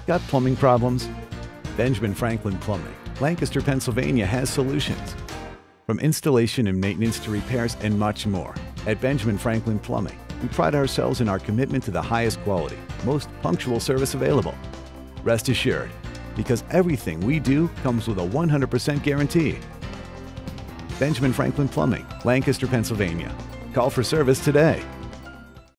Got plumbing problems? Benjamin Franklin Plumbing, Lancaster, Pennsylvania has solutions. From installation and maintenance to repairs and much more. At Benjamin Franklin Plumbing, we pride ourselves in our commitment to the highest quality, most punctual service available. Rest assured, because everything we do comes with a 100% guarantee. Benjamin Franklin Plumbing, Lancaster, Pennsylvania. Call for service today.